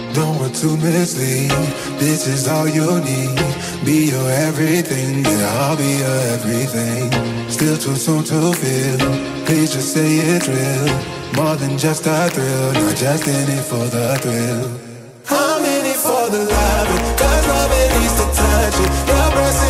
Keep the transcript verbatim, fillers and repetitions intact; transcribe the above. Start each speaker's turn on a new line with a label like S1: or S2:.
S1: Don't want to mislead. This is all you need. Be your everything, yeah, I'll be your everything. Still too soon to feel. Please just say it's real. More than just a thrill, not just in it for the thrill. I'm in it for the love, cause love it needs to touch it. Your breath